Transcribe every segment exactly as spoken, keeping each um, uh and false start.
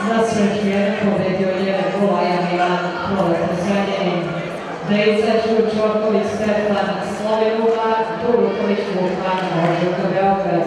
Nasrećuje pobedio je Volaja Milan Proletno Zrenjanin. Dejica Čurčorković Stefan Slovenuga, Duruković Vukan Ožuka Beograd.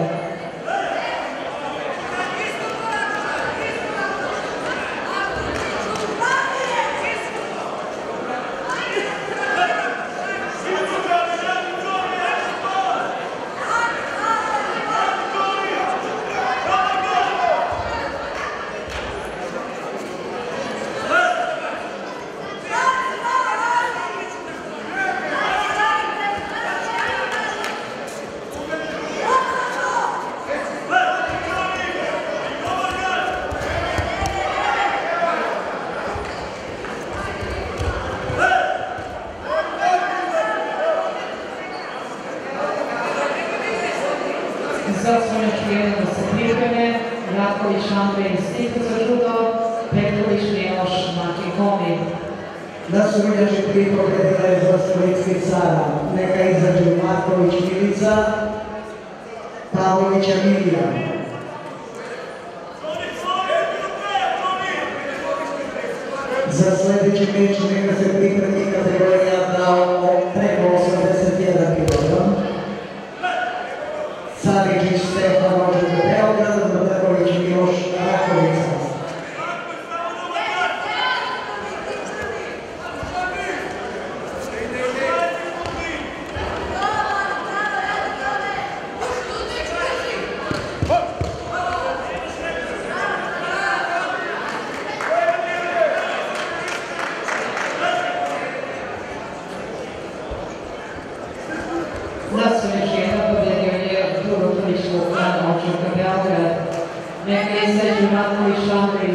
Zasvonečujemo da se pripreme, Ratković Andrej Stiku za judo, Petrović Miloš Maki Komi. Da su Miljači pripremljene za Splitski cara, neka izađu Marković Milica, Pavlović Emilija. Za sljedeći meč neka se pripremi kategorija da preko osamdeset jedan kilogram. Saričić Stefan Ožuka Beograd, Vrtaković Miloš Rakovica. Nasrećujemo pobedio je Duruković Vukan Ožuka Beograd. Neka izađu Ratković Andrej